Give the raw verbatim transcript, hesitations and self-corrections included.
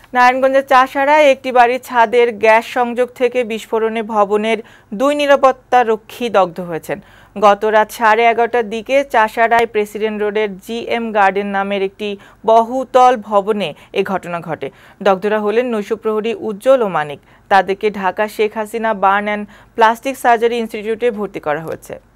নারায়ণগঞ্জের চাষাড়ায় একটি বাড়ির ছাদের গ্যাস সংযোগ থেকে বিস্ফোরণে ভবনের দুই নিরাপত্তা রক্ষী দগ্ধ হয়েছেন। গত রাত সাড়ে এগারোটার দিকে চাষাড়ায় প্রেসিডেন্ট রোডের জি এম গার্ডেন নামের একটি বহুতল ভবনে এ ঘটনা ঘটে। দগ্ধরা হলেন নৈশপ্রহরী উজ্জ্বল ও মানিক। তাদেরকে Dhaka Sheikh Hasina burn and plastic surgery ইনস্টিটিউটে ভর্তি করা হয়েছে।